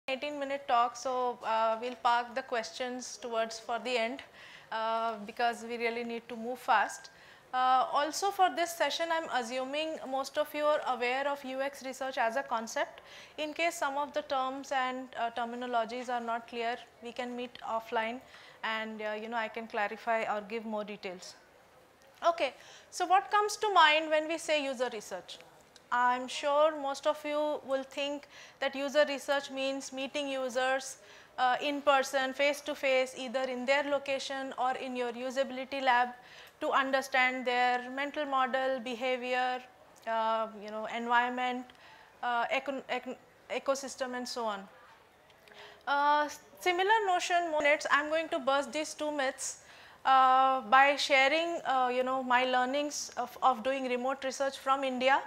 18-minute talk, so we'll park the questions towards for the end because we really need to move fast. Also for this session, I am assuming most of you are aware of UX research as a concept. In case some of the terms and terminologies are not clear, we can meet offline and I can clarify or give more details. Okay, so what comes to mind when we say user research? I am sure most of you will think that user research means meeting users in person, face to face, either in their location or in your usability lab to understand their mental model, behavior, environment, ecosystem and so on. Similar notion, I am going to bust these two myths by sharing my learnings of doing remote research from India.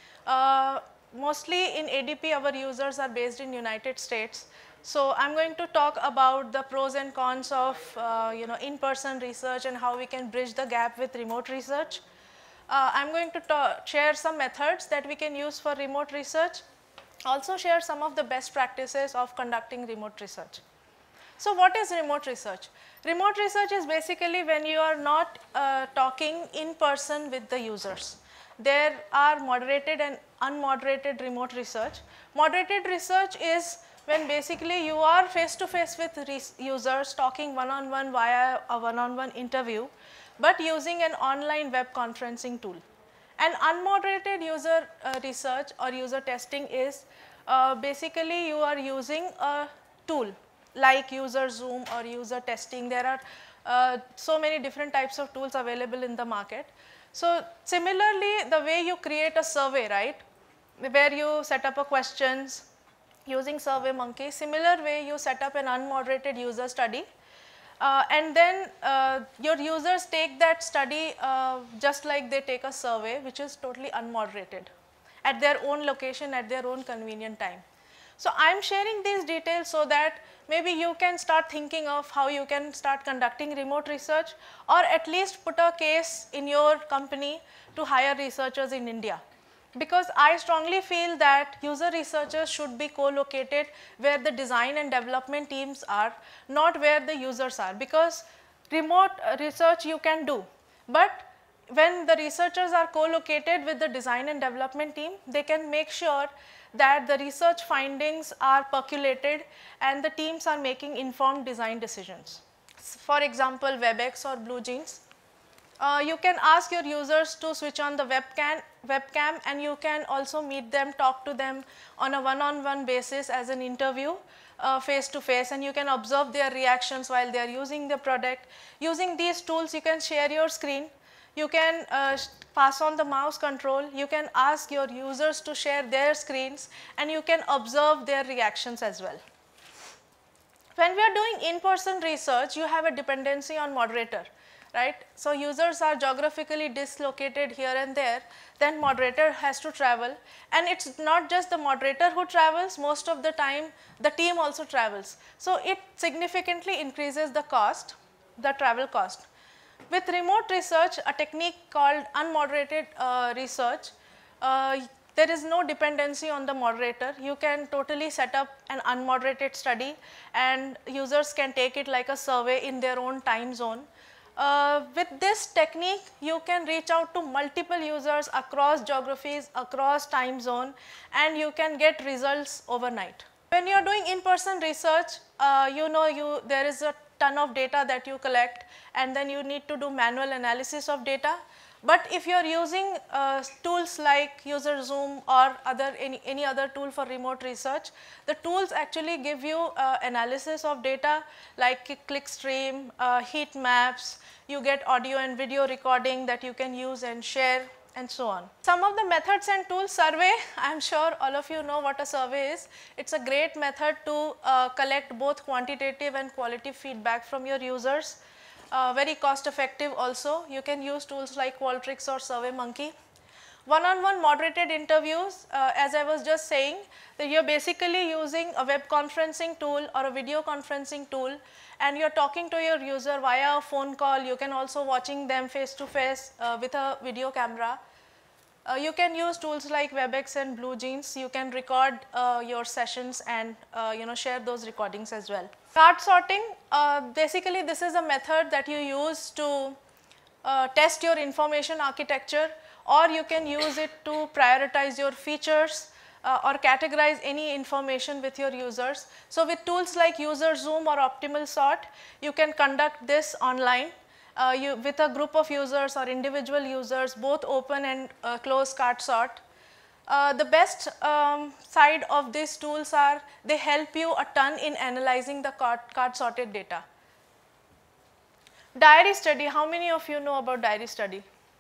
Mostly in ADP our users are based in United States. So I am going to talk about the pros and cons of in-person research and how we can bridge the gap with remote research. I am going to share some methods that we can use for remote research, also share some of the best practices of conducting remote research. So what is remote research? Remote research is basically when you are not talking in person with the users. There are moderated and unmoderated remote research. Moderated research is when basically you are face to face with users talking one-on-one via a one-on-one interview, but using an online web conferencing tool. And unmoderated user research or user testing is basically you are using a tool like user Zoom or user testing. There are so many different types of tools available in the market. So similarly, the way you create a survey, right, where you set up a questions using SurveyMonkey, similar way you set up an unmoderated user study and then your users take that study just like they take a survey, which is totally unmoderated at their own location at their own convenient time. So I am sharing these details so that maybe you can start thinking of how you can start conducting remote research, or at least put a case in your company to hire researchers in India. Because I strongly feel that user researchers should be co-located where the design and development teams are, not where the users are, because remote research you can do, but when the researchers are co-located with the design and development team, they can make sure that the research findings are percolated and the teams are making informed design decisions. For example, WebEx or BlueJeans. You can ask your users to switch on the webcam and you can also meet them, talk to them on a one-on-one basis as an interview face to face, and you can observe their reactions while they are using the product. Using these tools you can share your screen, you can pass on the mouse control, you can ask your users to share their screens and you can observe their reactions as well. When we are doing in-person research, you have a dependency on moderator, right. So users are geographically dislocated here and there, then moderator has to travel, and it is not just the moderator who travels, most of the time the team also travels. So it significantly increases the cost, the travel cost. With remote research, a technique called unmoderated research, there is no dependency on the moderator. You can totally set up an unmoderated study and users can take it like a survey in their own time zone. With this technique, you can reach out to multiple users across geographies, across time zone, and you can get results overnight. When you are doing in-person research, there is a ton of data that you collect and then you need to do manual analysis of data. But if you are using tools like user Zoom or any other tool for remote research, the tools actually give you analysis of data like clickstream, heat maps, you get audio and video recording that you can use and share and so on. Some of the methods and tools, survey, I am sure all of you know what a survey is. It is a great method to collect both quantitative and qualitative feedback from your users. Very cost effective also. You can use tools like Qualtrics or SurveyMonkey. One-on-one moderated interviews, as I was just saying, that you are basically using a web conferencing tool or a video conferencing tool and you are talking to your user via a phone call. You can also watching them face to face with a video camera. You can use tools like WebEx and BlueJeans. You can record your sessions and share those recordings as well. Card sorting, basically this is a method that you use to test your information architecture, or you can use it to prioritize your features or categorize any information with your users. So with tools like UserZoom or Optimal Sort, you can conduct this online with a group of users or individual users, both open and close card sort. The best side of these tools are they help you a ton in analyzing the card sorted data. Diary study, how many of you know about diary study?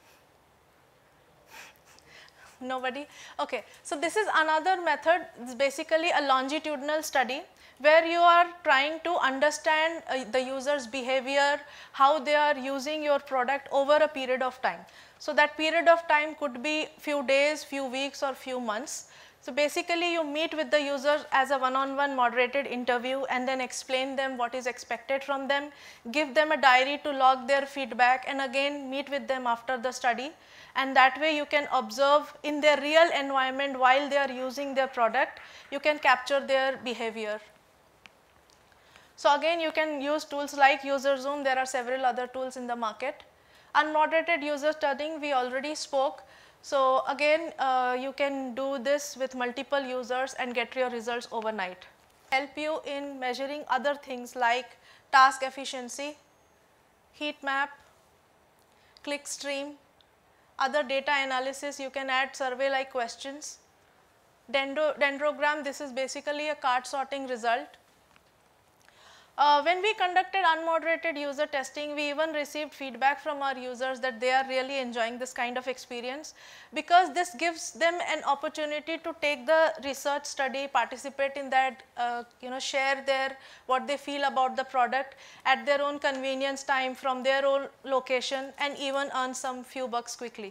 Nobody? Okay. So this is another method. It's basically a longitudinal study where you are trying to understand the user's behavior, how they are using your product over a period of time. So that period of time could be few days, few weeks or few months. So basically you meet with the user as a one-on-one moderated interview and then explain them what is expected from them, give them a diary to log their feedback, and again meet with them after the study. And that way you can observe in their real environment while they are using their product, you can capture their behavior. So again you can use tools like UserZoom, there are several other tools in the market. Unmoderated user studying, we already spoke. So again you can do this with multiple users and get your results overnight. Help you in measuring other things like task efficiency, heat map, click stream, other data analysis. You can add survey like questions. Dendrogram, this is basically a card sorting result. When we conducted unmoderated user testing, we even received feedback from our users that they are really enjoying this kind of experience, because this gives them an opportunity to take the research study, participate in that, share what they feel about the product at their own convenience time from their own location, and even earn some few bucks quickly.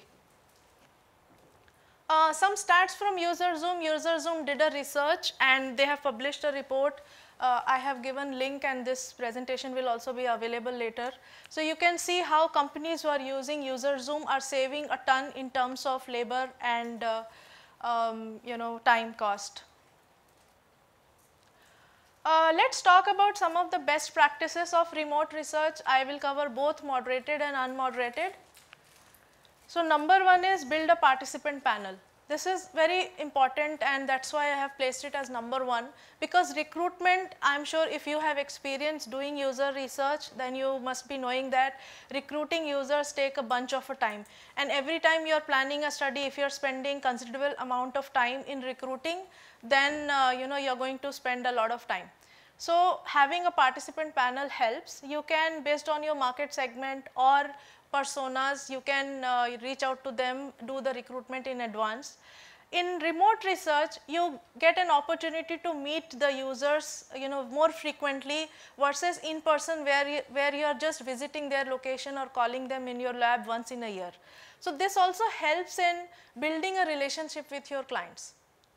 Some stats from UserZoom. UserZoom did a research and they have published a report. I have given link, and this presentation will also be available later. So you can see how companies who are using UserZoom are saving a ton in terms of labor and time cost. Let's talk about some of the best practices of remote research. I will cover both moderated and unmoderated. So number one is build a participant panel. This is very important, and that is why I have placed it as number one, because recruitment, I am sure if you have experience doing user research, then you must be knowing that recruiting users take a bunch of time, and every time you are planning a study, if you are spending considerable amount of time in recruiting, then you are going to spend a lot of time. So having a participant panel helps. You can, based on your market segment or personas, you can reach out to them, do the recruitment in advance. In remote research, you get an opportunity to meet the users more frequently versus in person, where you are just visiting their location or calling them in your lab once in a year. So this also helps in building a relationship with your clients.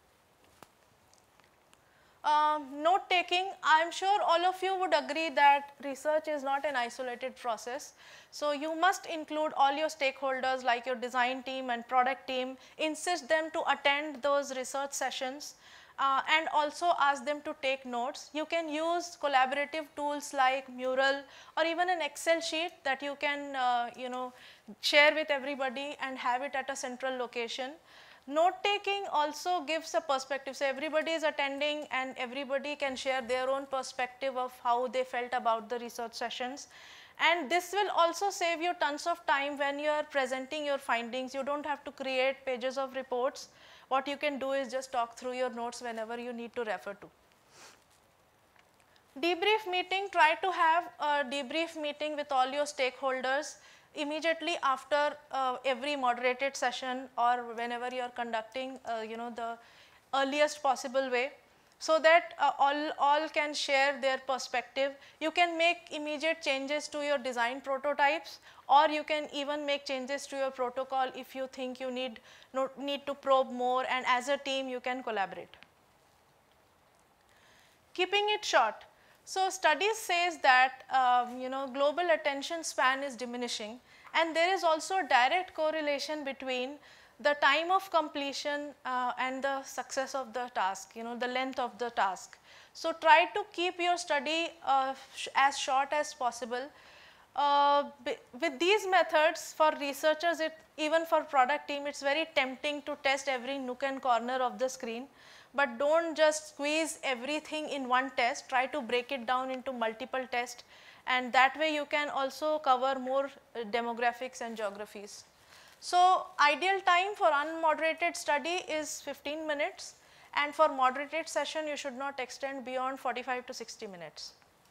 Note taking, I am sure all of you would agree that research is not an isolated process. So you must include all your stakeholders like your design team and product team, insist them to attend those research sessions and also ask them to take notes. You can use collaborative tools like Mural or even an Excel sheet that you can share with everybody and have it at a central location. Note taking also gives a perspective. So everybody is attending and everybody can share their own perspective of how they felt about the research sessions. And this will also save you tons of time when you are presenting your findings. You do not have to create pages of reports. What you can do is just talk through your notes whenever you need to refer to. Debrief meeting, try to have a debrief meeting with all your stakeholders immediately after every moderated session, or whenever you are conducting the earliest possible way, so that all can share their perspective. You can make immediate changes to your design prototypes, or you can even make changes to your protocol if you think you need to probe more, and as a team you can collaborate. Keeping it short. So studies says that global attention span is diminishing, and there is also a direct correlation between the time of completion and the success of the task, the length of the task. So, try to keep your study as short as possible. With these methods, for researchers, even for product team, it is very tempting to test every nook and corner of the screen, but do not just squeeze everything in one test, try to break it down into multiple tests, and that way you can also cover more demographics and geographies. So, ideal time for unmoderated study is 15 minutes, and for moderated session you should not extend beyond 45 to 60 minutes.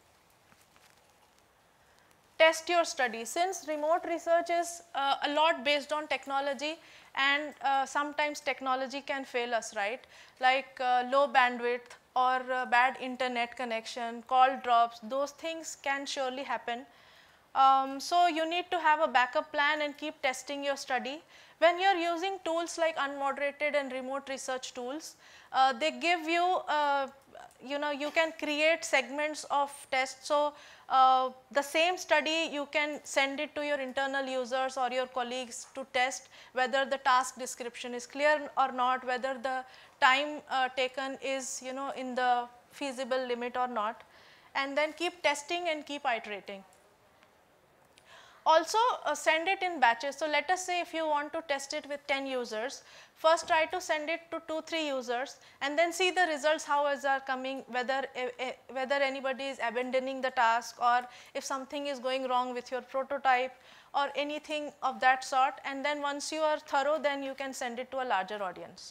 Test your study. Since remote research is a lot based on technology, and sometimes technology can fail us, right, like low bandwidth or bad internet connection, call drops, those things can surely happen. So, you need to have a backup plan and keep testing your study. When you are using tools like unmoderated and remote research tools, they give you, you can create segments of tests. So, the same study you can send it to your internal users or your colleagues to test whether the task description is clear or not, whether the time taken is in the feasible limit or not, and then keep testing and keep iterating. Also send it in batches. So, let us say if you want to test it with 10 users, first try to send it to 2-3 users and then see the results, how is are coming, whether anybody is abandoning the task, or if something is going wrong with your prototype or anything of that sort, and then once you are thorough, then you can send it to a larger audience.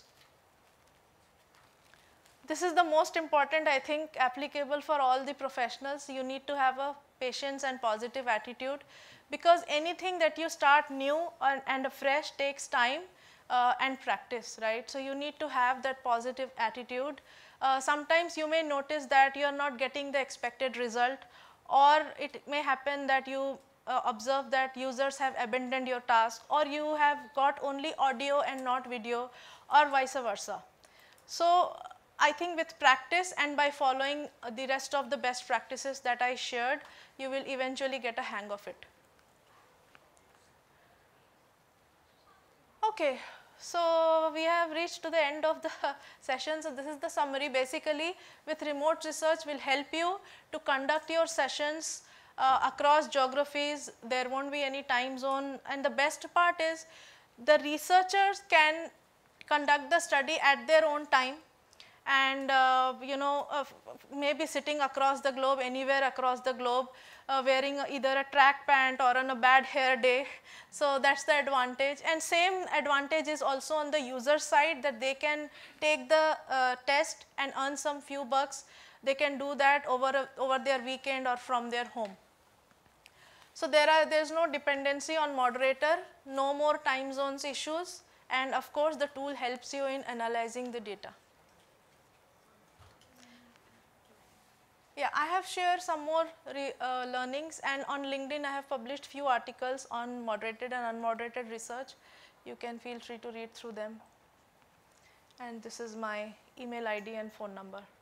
This is the most important, I think, applicable for all the professionals. You need to have a patience and positive attitude, because anything that you start new and fresh takes time and practice, right. So, you need to have that positive attitude. Sometimes you may notice that you are not getting the expected result, or it may happen that you observe that users have abandoned your task, or you have got only audio and not video, or vice versa. So, I think with practice and by following the rest of the best practices that I shared, you will eventually get a hang of it. Okay, so we have reached to the end of the session. So, this is the summary. Basically, with remote research will help you to conduct your sessions across geographies. There won't be any time zone, and the best part is the researchers can conduct the study at their own time, and maybe sitting across the globe, anywhere across the globe, wearing either a track pant or on a bad hair day. So, that is the advantage, and same advantage is also on the user side, that they can take the test and earn some few bucks. They can do that over their weekend or from their home. So, there is no dependency on moderator, no more time zones issues, and of course, the tool helps you in analyzing the data. Yeah, I have shared some more learnings, and on LinkedIn I have published few articles on moderated and unmoderated research. You can feel free to read through them, and this is my email ID and phone number.